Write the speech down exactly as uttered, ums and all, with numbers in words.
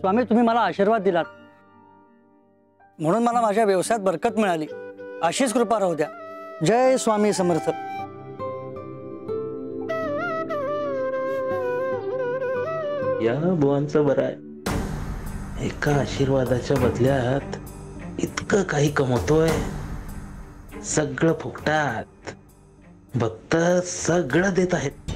स्वामी तुम्ही मला आशीर्वाद दिलात म्हणून मला माझ्या व्यवसायात बरकत मिळाली, अशीच कृपा राहू द्या। जय स्वामी समर्थ। या बुवांचं बरं आहे, एका आशीर्वादाच्या बदल्यात इतकं काही कमवतोय, सगळं फुकटात, भक्त सगळं देत आहेत।